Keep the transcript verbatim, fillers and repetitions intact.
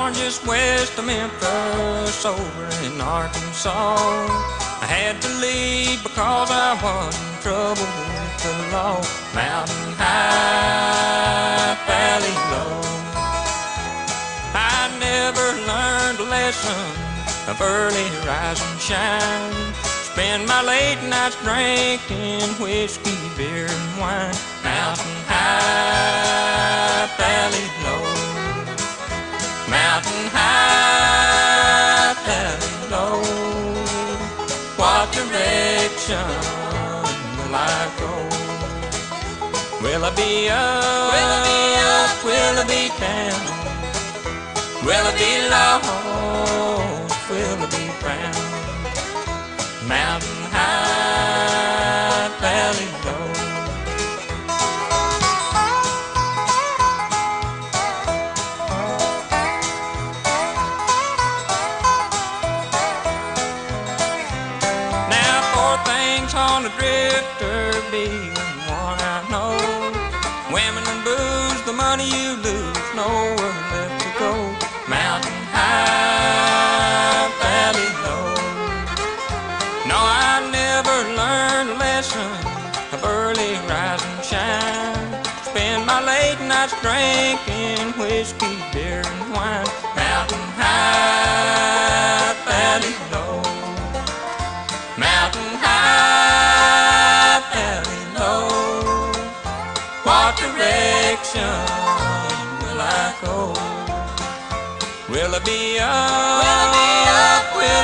barn just west of Memphis over in Arkansas. I had to leave because I was in trouble with the law. Mountain high, valley low. I never learned a lesson of early rise and shine. Spend my late nights drinking whiskey, beer, and wine. Mountain high, valley low. Mountain high, valley low. What direction will I go? Will I be up? Will I be up? Will I be down? Will I be lost? Will I be found? Mountain high, valley low. Now four things on a drifter be one I know. Women and booze, the money you lose, nowhere left to go. Mountain high, valley low. No, I never learned a lesson of early rise and shine. Spend my late nights drinking whiskey, beer, and wine. Mountain high, valley low. Mountain high, valley low. What direction will I go? Will I be up? Will I be up? Will